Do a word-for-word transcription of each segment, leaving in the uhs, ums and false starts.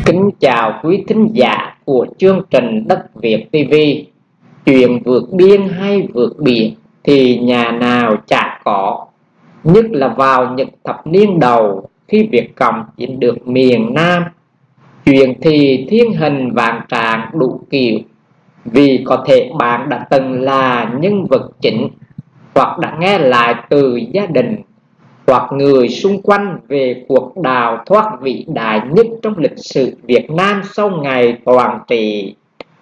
Kính chào quý thính giả của chương trình Đất Việt ti vi. Chuyện vượt biên hay vượt biển thì nhà nào chả có, nhất là vào những thập niên đầu khi Việt Cộng chiếm được miền Nam. Chuyện thì thiên hình vạn trạng đủ kiểu, vì có thể bạn đã từng là nhân vật chính, hoặc đã nghe lại từ gia đình hoặc người xung quanh về cuộc đào thoát vĩ đại nhất trong lịch sử Việt Nam sau ngày toàn trị.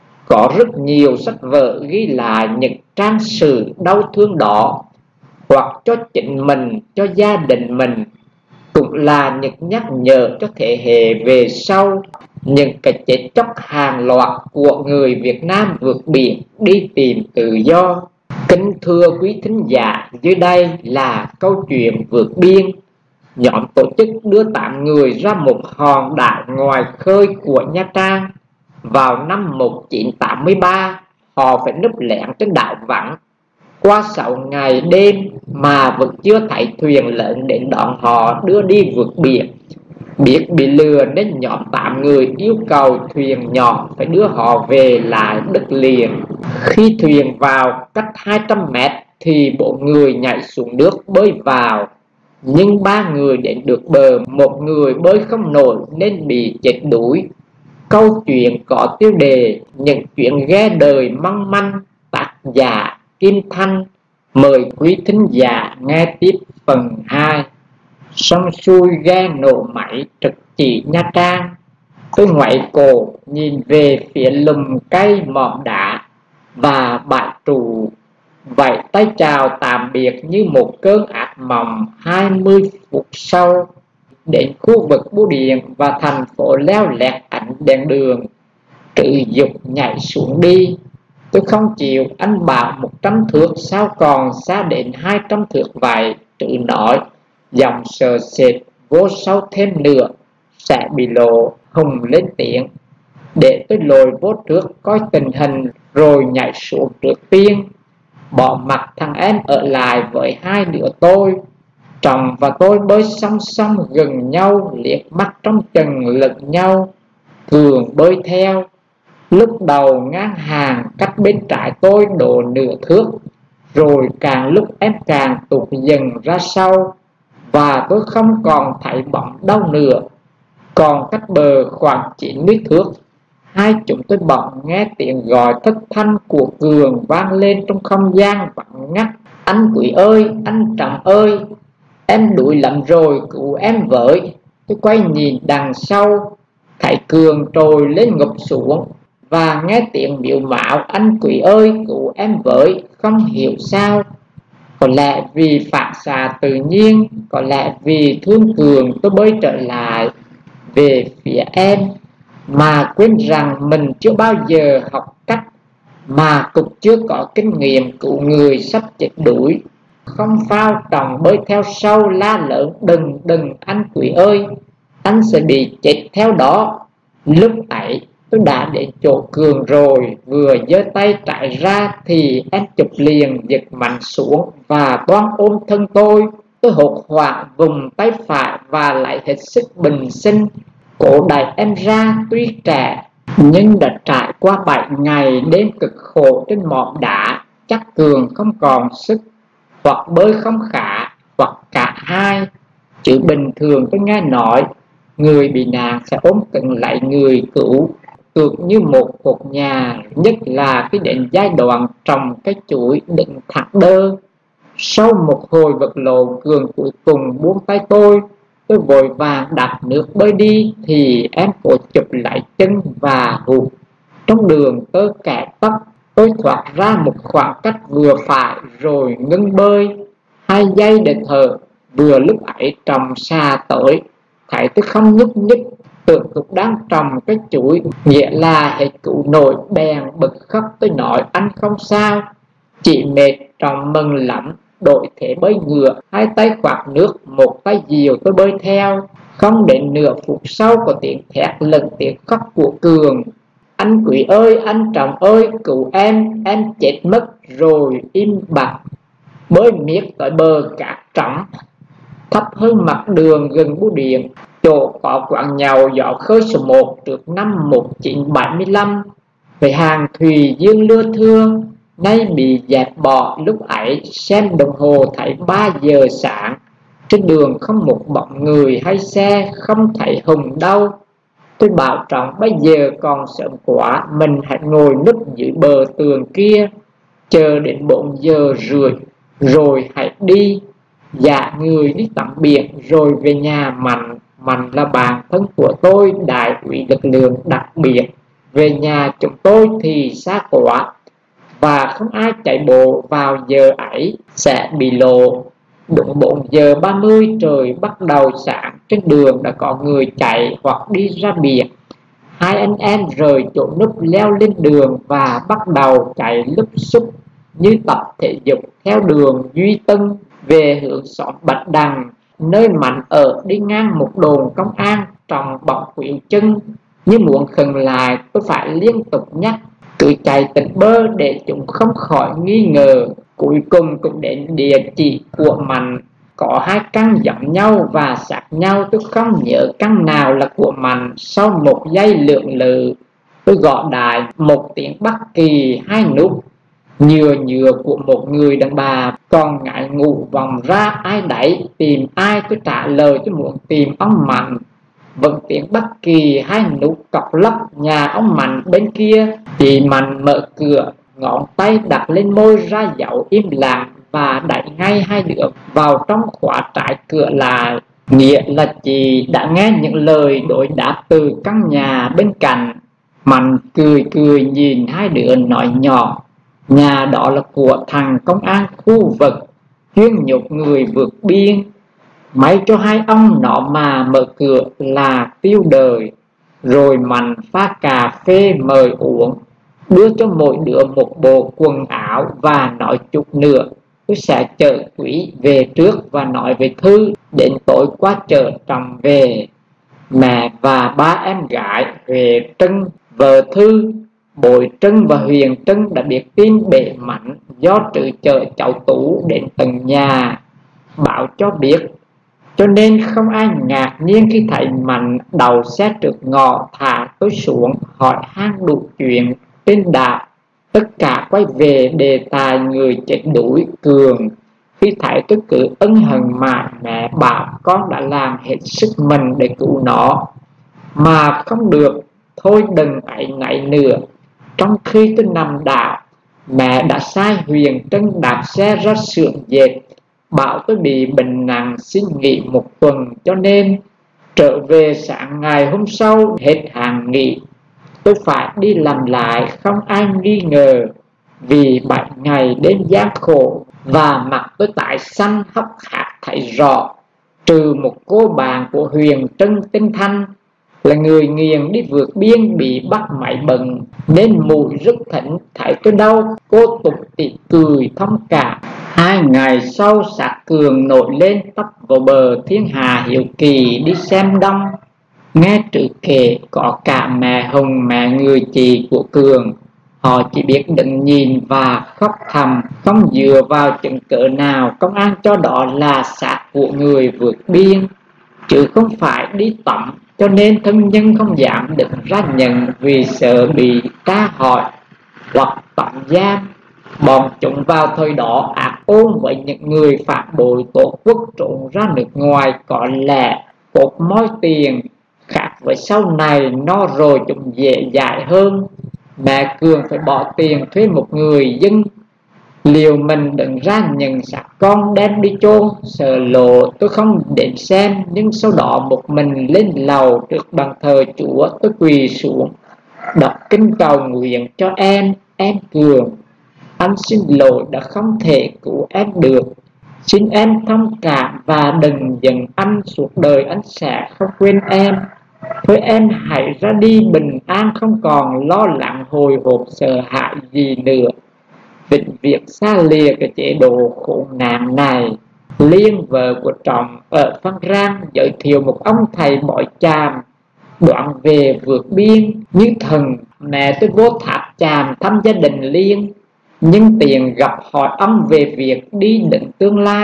Có rất nhiều sách vở ghi lại những trang sử đau thương đó, hoặc cho chính mình, cho gia đình mình, cũng là những nhắc nhở cho thế hệ về sau những cái chết chóc hàng loạt của người Việt Nam vượt biển đi tìm tự do. Kính thưa quý thính giả, dưới đây là câu chuyện vượt biên. Nhóm tổ chức đưa tám người ra một hòn đảo ngoài khơi của Nha Trang. Vào năm một nghìn chín trăm tám mươi ba, họ phải núp lẻn trên đảo vắng. Qua sáu ngày đêm mà vẫn chưa thấy thuyền lớn đến đón họ đưa đi vượt biển. Biết bị lừa nên nhóm tám người yêu cầu thuyền nhỏ phải đưa họ về lại đất liền. Khi thuyền vào cách hai trăm mét thì bốn người nhảy xuống nước bơi vào. Nhưng ba người đến được bờ, một người bơi không nổi nên bị chết đuối. Câu chuyện có tiêu đề Những chuyện ghe đời mong manh, tác giả Kim Thanh. Mời quý thính giả nghe tiếp phần hai. Xong xuôi ghe nổ máy trực chỉ Nha Trang. Tôi ngoảy cổ nhìn về phía lùm cây mỏm đá và bãi trụ, vẫy tay chào tạm biệt như một cơn ác mộng. Hai mươi phút sau, đến khu vực bưu điện và thành phố leo lẹt ánh đèn đường, tự dục nhảy xuống đi. Tôi không chịu, anh bảo một trăm thước, sao còn xa đến hai trăm thước vậy? Tự nói, giọng sờ sệt, vô sâu thêm nữa sẽ bị lộ. Hùng lên tiếng, để tôi lồi vô trước coi tình hình rồi nhảy xuống trước tiên. Bỏ mặt thằng em ở lại với hai đứa tôi. Trọng và tôi bơi song song gần nhau, liếc mắt trong chừng lẫn nhau. Cường bơi theo. Lúc đầu ngang hàng cách bên trái tôi độ nửa thước, rồi càng lúc em càng tụt dần ra sau, và tôi không còn thấy bóng đâu nữa. Còn cách bờ khoảng chín mươi thước, hai chúng tôi bỗng nghe tiếng gọi thất thanh của Cường vang lên trong không gian vắng ngắt. Anh Quý ơi, anh Trọng ơi, em đuối lắm rồi, cứu em với. Tôi quay nhìn đằng sau, thấy Cường trồi lên ngục xuống và nghe tiếng miếu mạo anh Quý ơi, cứu em với. Không hiểu sao, có lẽ vì phản xạ tự nhiên, có lẽ vì thương Cường, tôi bơi trở lại về phía em, mà quên rằng mình chưa bao giờ học cách, mà cũng chưa có kinh nghiệm cứu người sắp chết đuối. Không phao Trọng bơi theo sau la lớn, đừng đừng anh Quý ơi, anh sẽ bị chết theo đó. Lúc ấy tôi đã đến chỗ Cường rồi, vừa giơ tay trái ra thì em chụp liền giật mạnh xuống và toan ôm thân tôi. Tôi hốt hoảng vùng tay phải và lại hết sức bình sinh cố đẩy em ra. Tuy trẻ nhưng đã trải qua bảy ngày đêm cực khổ trên mỏm đá, chắc Cường không còn sức, hoặc bơi không khả, hoặc cả hai. Chứ bình thường tôi nghe nói người bị nạn sẽ ôm cứng lại người cứu, tựa như một cột nhà, nhất là khi đến giai đoạn trồng cái chuỗi định thẳng đơ. Sau một hồi vật lộn, Cường cuối cùng buông tay tôi. Tôi vội vàng đặt nước bơi đi thì em cố chụp lại chân và hụt. Trong đường tơ kẻ tóc, tôi thoát ra một khoảng cách vừa phải rồi ngưng bơi. Hai giây để thở. Vừa lúc ấy Trọng xa tới, thấy tôi không nhúc nhích, tưởng cũng đang trồng cái chuỗi, nghĩa là hết cứu nổi, bèn bật khóc. Tôi nói anh không sao, chỉ mệt. Trọng mừng lắm, đổi thế bơi ngựa, hai tay quạt nước, một tay dìu tôi bơi theo. Không đến nửa phút sau có tiếng thét lẫn tiếng khóc của Cường. Anh Quý ơi, anh Trọng ơi, cứu em, em chết mất rồi. Im bặt, bơi miết tới bờ cát trống thấp hơn mặt đường gần bưu điện. chỗ có quán nhậu Gió Khơi số một trước năm một nghìn chín trăm bảy mươi lăm. Với hàng thủy dương lưa thưa nay bị dẹp bỏ, lúc ấy xem đồng hồ thấy ba giờ sáng. Trên đường không một bóng người hay xe, không thấy Hùng đâu. Tôi bảo Trọng bây giờ còn sớm quá, mình hãy ngồi núp dưới bờ tường kia, chờ đến bốn giờ rưỡi rồi hãy đi. Dạ người đi tắm biển rồi về nhà. Mạnh Mạnh là bạn thân của tôi, đại úy lực lượng đặc biệt. Về nhà chúng tôi thì xa quá, và không ai chạy bộ vào giờ ấy sẽ bị lộ. Đúng bốn giờ ba mươi trời bắt đầu sáng, trên đường đã có người chạy hoặc đi ra biển. Hai anh em rời chỗ núp leo lên đường và bắt đầu chạy lúp xúp như tập thể dục theo đường Duy Tân về hướng xóm Bạch Đằng, nơi Mạnh ở. Đi ngang một đồn công an trồng bọc khuỷu chân, như muốn khừng lại tôi phải liên tục nhắc cứ chạy tỉnh bơ để chúng không khỏi nghi ngờ. Cuối cùng cũng đến địa chỉ của Mạnh, có hai căn giống nhau và sát nhau. Tôi không nhớ căn nào là của Mạnh. Sau một giây lưỡng lự, tôi gọi đại một tiếng Bắc Kỳ hai nút nhừa nhừa của một người đàn bà còn ngại ngủ vòng ra ai đấy tìm ai. Tôi trả lời tôi muốn tìm ông Mạnh. Vẫn tiếng Bắc Kỳ hai nút cọc lấp nhà ông Mạnh bên kia. Thì Mạnh mở cửa, ngón tay đặt lên môi ra dấu im lặng và đẩy ngay hai đứa vào trong, khóa trái cửa lại. Nghĩa là chị đã nghe những lời đối đáp từ căn nhà bên cạnh. Mạnh cười cười nhìn hai đứa nói nhỏ, nhà đó là của thằng công an khu vực chuyên nhục người vượt biên. May cho hai ông nó mà mở cửa là tiêu đời. Rồi Mạnh pha cà phê mời uống, đưa cho mỗi đứa một bộ quần áo và nói chút nữa tôi sẽ chở Quý về trước và nói về Thư. Đến tối qua chợ Trọng về, mẹ và ba em gái Huệ Trân, vợ Thư, Bội Trân và Huyền Trân đã biết tin bể Mạnh do trừ chợ cháu Tú đến tận nhà báo cho biết. Cho nên không ai ngạc nhiên khi thấy Mạnh đầu xe trước ngõ thả tôi xuống, hỏi han đủ chuyện trên đạp. Tất cả quay về đề tài người chết đuổi Cường. Khi thấy tôi cứ ân hận mà mẹ bảo con đã làm hết sức mình để cứu nó mà không được, thôi đừng áy náy nữa. Trong khi tôi nằm đảo, mẹ đã sai Huyền Trân đạp xe ra xưởng dệt, bảo tôi bị bệnh nặng xin nghỉ một tuần, cho nên trở về sáng ngày hôm sau hết hạn nghỉ. Tôi phải đi làm lại không ai nghi ngờ. Vì bảy ngày đêm gian khổ và mặt tôi tái xanh hốc hác thấy rõ. Trừ một cô bạn của Huyền Trân tên Thanh là người nghiền đi vượt biên bị bắt máy bận nên mùi rất thỉnh, thấy tôi đau cô tục tị cười thông cảm. Hai ngày sau xác Cường nổi lên tấp vào bờ thiên hà hiếu kỳ đi xem đông. Nghe trữ kể có cả mẹ Hùng, mẹ người chị của Cường. Họ chỉ biết đứng nhìn và khóc thầm, không dựa vào chứng cớ nào công an cho đó là xác của người vượt biên, chứ không phải đi tắm. Cho nên thân nhân không dám đứng ra nhận vì sợ bị tra hỏi hoặc tạm giam. Bọn chúng vào thời đó ác ôn với những người phản bội tổ quốc trốn ra nước ngoài có lẽ cột mối tiền, khác với sau này nó rồi chúng dễ dãi hơn. Mẹ Cường phải bỏ tiền thuê một người dân liều mình đứng ra nhận xác con đem đi chôn. Sợ lộ tôi không đến xem, nhưng sau đó một mình lên lầu trước bàn thờ Chúa. Tôi quỳ xuống đọc kinh cầu nguyện cho em. Em Cường, anh xin lỗi đã không thể cứu em được. Xin em thông cảm và đừng giận anh, suốt đời anh sẽ không quên em. Thôi em hãy ra đi bình an, không còn lo lắng hồi hộp sợ hãi gì nữa. Vĩnh viễn xa lìa cái chế độ khổ nạn này. Liên, vợ của Trọng ở Phan Rang, giới thiệu một ông thầy bói chàm đoạn về vượt biên như thần. Mẹ tôi vô tháp chàm thăm gia đình Liên, nhưng tiền gặp hỏi ông về việc đi định tương lai.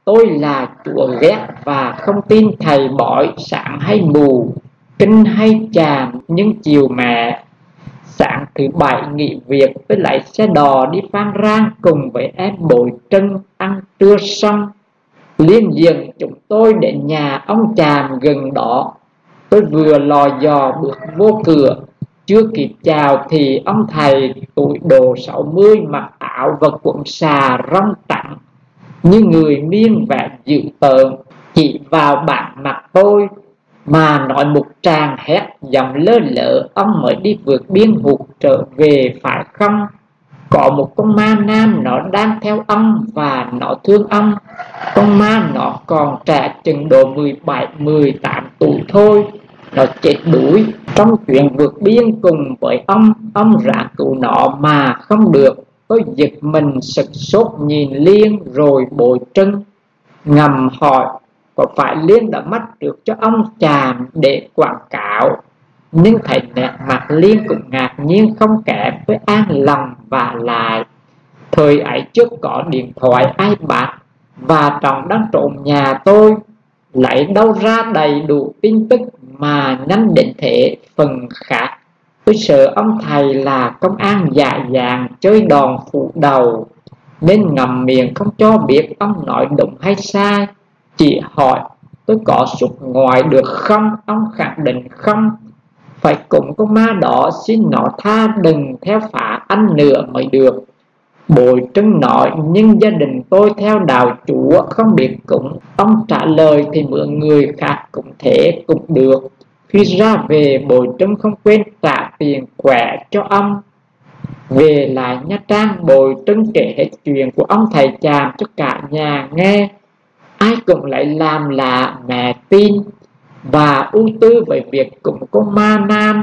tôi là chúa ghét và không tin thầy bói sáng hay mù, kinh hay chàm nhưng chiều mẹ. Sáng thứ bảy nghỉ việc, tôi lấy xe đò đi Phan Rang cùng với em Bội Trân ăn trưa xong. Liên diện chúng tôi đến nhà ông chàm gần đó. Tôi vừa lò dò bước vô cửa, chưa kịp chào thì ông thầy tuổi độ sáu mươi mặc áo và quần xà rong trắng như người miên vẻ dữ tợn, chỉ vào bản mặt tôi mà nói một tràng hét giọng lơ lỡ: ông mới đi vượt biên hụt trở về phải không? Có một con ma nam nó đang theo ông và nó thương ông. Con ma nó còn trẻ chừng độ mười bảy mười tám tuổi thôi. Nó chết đuối trong chuyện vượt biên cùng với ông. Ông ráng cứu nó mà không được. Tôi giật mình sực sốt nhìn Liên rồi Bội Trân, ngầm hỏi có phải Liên đã mất được cho ông chàm để quảng cáo. Nhưng thấy nét mặt Liên cũng ngạc nhiên không kém, với an lòng và lại. Thời ấy trước có điện thoại iPad và Trọng đang trộm nhà tôi, lấy đâu ra đầy đủ tin tức mà nhanh đến thế. Phần khác tôi sợ ông thầy là công an dạ dạng chơi đòn phủ đầu, nên ngậm miệng không cho biết ông nói đúng hay sai. Chỉ hỏi tôi có xuất ngoại được không, ông khẳng định không. Phải cùng con ma đó xin nó tha đừng theo phá anh nữa mới được. Bội Trân nói nhưng gia đình tôi theo đạo Chúa không biết cúng. Ông trả lời thì mượn người khác cũng thế cũng được. Khi ra về Bội Trân không quên trả tiền quẻ cho ông. Về lại Nha Trang, Bội Trân kể hết chuyện của ông thầy chàm cho cả nhà nghe. Ai cũng lại làm lạ mẹ tin và ưu tư về việc cùng con ma nam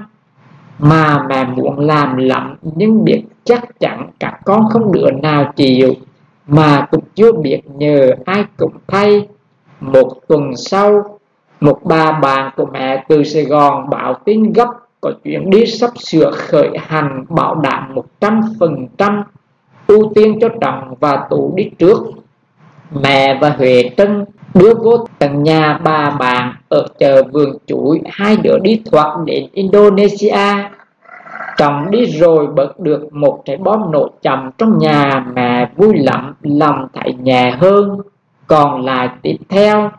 mà mẹ muốn làm lắm, nhưng biết chắc chắn các con không đứa nào chịu, mà cũng chưa biết nhờ ai cũng thay. Một tuần sau, một bà bạn của mẹ từ Sài Gòn báo tin gấp có chuyến đi sắp sửa khởi hành, bảo đảm một trăm phần trăm ưu tiên cho Trọng và Tú đi trước. Mẹ và Huệ Trân đưa vô tận nhà bà bạn ở chợ Vườn Chuối, hai đứa đi thoát đến Indonesia. Trọng đi rồi bật được một trái bom nổ chậm trong nhà, mẹ vui lắm, lòng thấy nhẹ hơn. Còn lại tiếp theo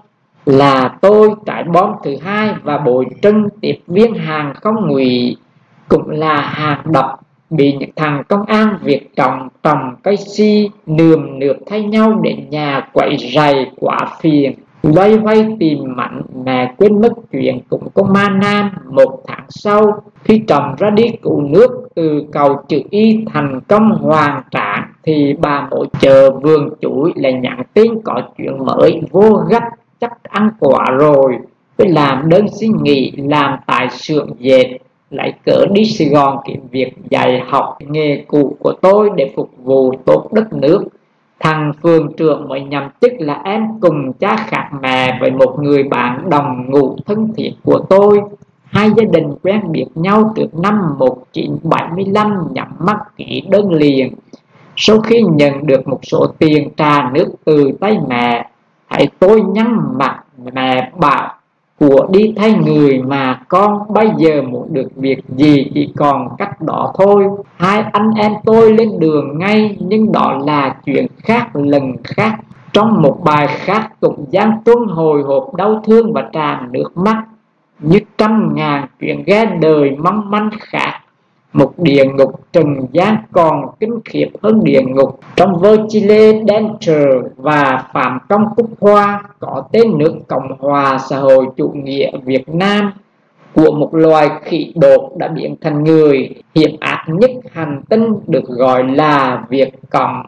là tôi, trái bom thứ hai, và Bội Trân tiếp viên hàng không ngụy, cũng là hàng độc, bị những thằng công an Việt Cộng trồng cây si nườm nượp thay nhau đến nhà quậy rầy quá phiền. Loay hoay tìm mảnh, mẹ quên mất chuyện cũng có ma nam. Một tháng sau, khi Trọng ra đi cứu nước từ cầu chữ Y thành công hoàn tráng, thì bà mối chợ Vườn Chuối lại nhắn tin có chuyện mới vô gấp, chắc ăn quả rồi. Tôi làm đơn xin nghỉ làm tại xưởng dệt, lại cỡ đi Sài Gòn kiếm việc dạy học nghề cũ của tôi để phục vụ tốt đất nước. Thằng phường trưởng mới nhậm chức là em cùng cha khác mẹ với một người bạn đồng ngủ thân thiết của tôi. Hai gia đình quen biết nhau từ năm một nghìn chín trăm bảy mươi lăm, nhắm mắt ký đơn liền. Sau khi nhận được một số tiền trà nước từ tay mẹ, hãy tôi nhăn mặt, mẹ bảo của đi thay người mà con bây giờ muốn được việc gì chỉ còn cách đó thôi. Hai anh em tôi lên đường ngay, nhưng đó là chuyện khác lần khác. Trong một bài khác cũng gian tuôn hồi hộp đau thương và tràn nước mắt, như trăm ngàn chuyện ghe đời mong manh khác. Một địa ngục trần gian còn kinh khiếp hơn địa ngục trong Virgile Dencher và Phạm Công Cúc Hoa, có tên nước Cộng hòa xã hội chủ nghĩa Việt Nam, của một loài khỉ đột đã biến thành người. Hiểm ác nhất hành tinh được gọi là Việt Cộng.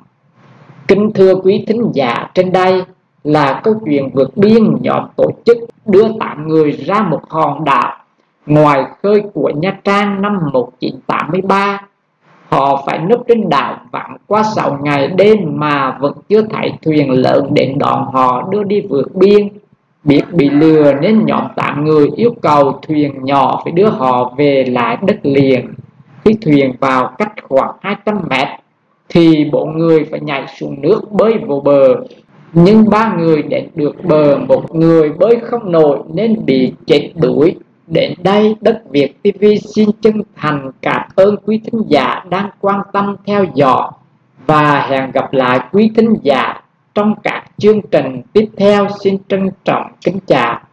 Kính thưa quý thính giả, trên đây là câu chuyện vượt biên nhóm tổ chức đưa tám người ra một hòn đảo ngoài khơi của Nha Trang năm một nghìn chín trăm tám mươi ba. Họ phải núp trên đảo vắng qua sáu ngày đêm mà vẫn chưa thấy thuyền lớn đến đón họ đưa đi vượt biên. Biết bị lừa nên nhóm tám người yêu cầu thuyền nhỏ phải đưa họ về lại đất liền. Khi thuyền vào cách khoảng hai trăm mét thì bốn người phải nhảy xuống nước bơi vô bờ. Nhưng ba người đến được bờ, một người bơi không nổi nên bị chết đuối. Đến đây Đất Việt ti vi xin chân thành cảm ơn quý thính giả đang quan tâm theo dõi, và hẹn gặp lại quý thính giả trong các chương trình tiếp theo. Xin trân trọng kính chào.